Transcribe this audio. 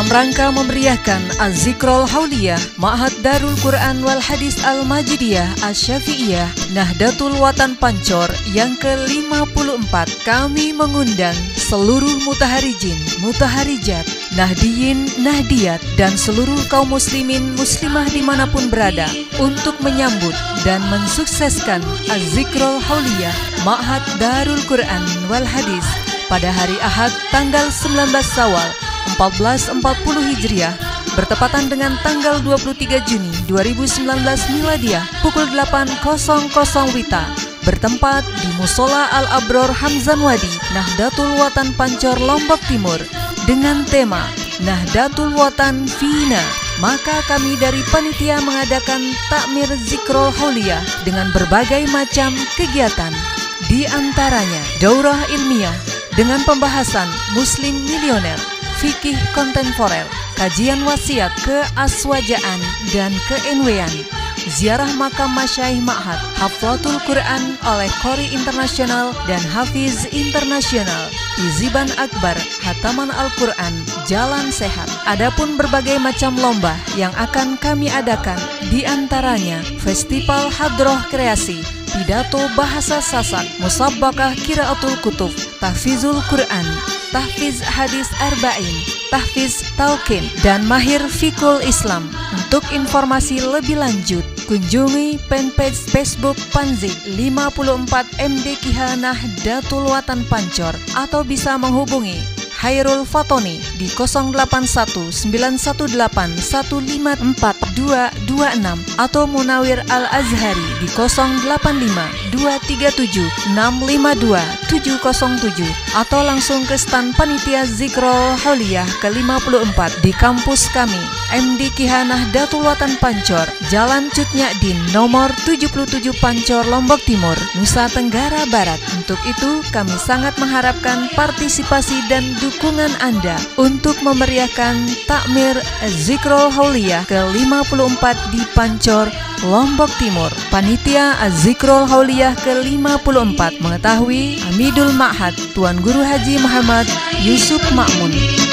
Dalam rangka memeriahkan Az-Zikrul Hauliyah Ma'had Darul Quran wal Hadis Al-Majidiyah Asy-Syafi'iyah Nahdlatul Watan Pancor yang ke-54, kami mengundang seluruh mutaharijin, mutaharijat, nahdiyin, nahdiyat, dan seluruh kaum muslimin, muslimah dimanapun berada untuk menyambut dan mensukseskan Az-Zikrul Hauliyah Ma'had Darul Quran wal Hadis pada hari Ahad tanggal 19 Syawal 1440 Hijriah bertepatan dengan tanggal 23 Juni 2019 Miladiah pukul 8.00 WITA bertempat di Musola Al-Abror Hamzan Wadi, Nahdlatul Watan Pancor, Lombok Timur dengan tema Nahdlatul Watan Fina. Maka kami dari panitia mengadakan takmir Zikrul Hauliyah dengan berbagai macam kegiatan, di antaranya daurah ilmiah dengan pembahasan Muslim Milioner, fikih kontemporer, kajian wasiat keaswajaan dan ke-NW-an, ziarah makam masyaikh ma'had, haflatul Quran oleh Qori Internasional dan Hafiz Internasional, Iziban Akbar, Hataman Al-Quran, Jalan Sehat. Adapun berbagai macam lomba yang akan kami adakan, di antaranya Festival Hadroh Kreasi, pidato bahasa Sasak, Musabbaqah Qiraatul Kutub, Tahfizul Quran, Tahfiz Hadis Arba'in, Tahfiz Talqin, dan Mahir Fikul Islam. Untuk informasi lebih lanjut, kunjungi fanpage Facebook Panzik 54 MDQH Nahdlatul Watan Pancor atau bisa menghubungi Hairul Fatoni di 081918154226 atau Munawir Al-Azhari di 085237652707 atau langsung ke stan panitia Zikrul Hauliyah ke-54 di kampus kami MDQH Nahdlatul Watan Pancor, Jalan Cut Nyadin nomor 77 Pancor, Lombok Timur, Nusa Tenggara Barat. Untuk itu kami sangat mengharapkan partisipasi dan dukungan Anda untuk memeriahkan takmir Az-Zikrul Hauliyah ke-54 di Pancor, Lombok Timur. Panitia Az-Zikrul Hauliyah ke-54 mengetahui Amidul Ma'had Tuan Guru Haji Muhammad Yusuf Ma'mun.